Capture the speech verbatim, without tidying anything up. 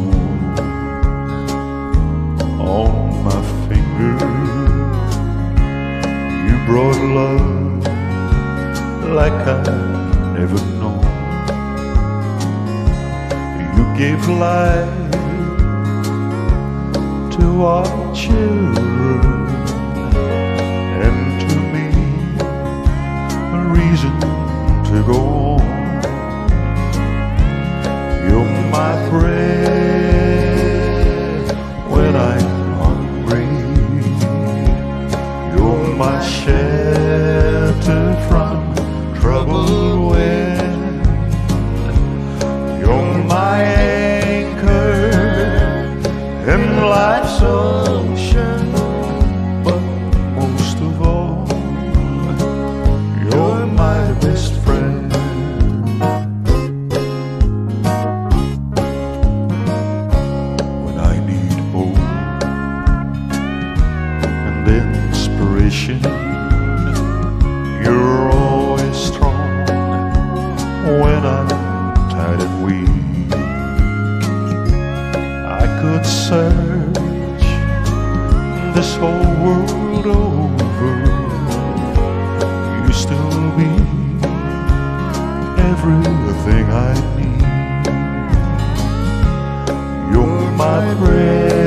on my finger. You brought love like I've never known. You gave life to our children, and to me a reason to go on. You're my bread when I'm hungry. You're my shelter from troubled wind. You're my anchor in life's ocean. But most of all, you're my best friend. When I need hope and inspiration, you're always strong. When I'm tired and weak, I could search this whole world over. You still be everything I need. You're my bread